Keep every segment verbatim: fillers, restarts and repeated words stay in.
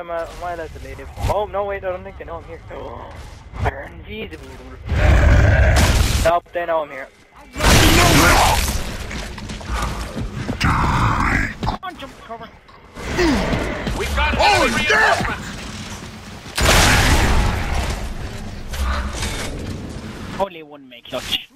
am I, am I allowed to leave? Oh, no, wait, I don't think they know I'm here. Oh, they're invisible. Nope, they know I'm here. Come on, jump cover. We've got oh, reinforcements. Only one make clutch.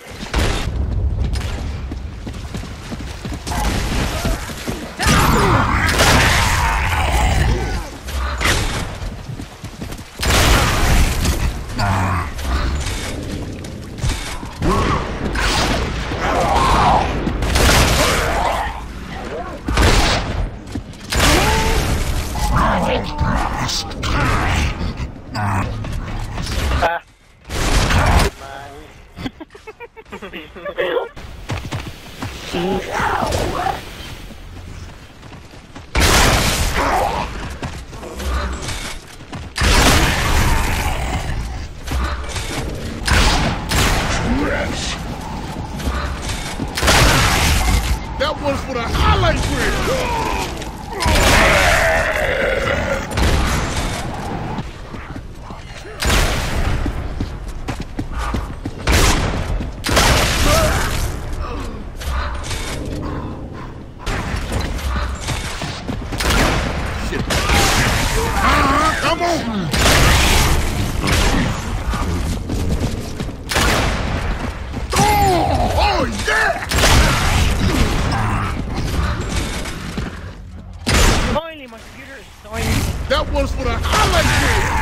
That one's for the highlight reel! Come on! Oh, oh yeah! Finally, my computer is dying. That one's for the highlight reel!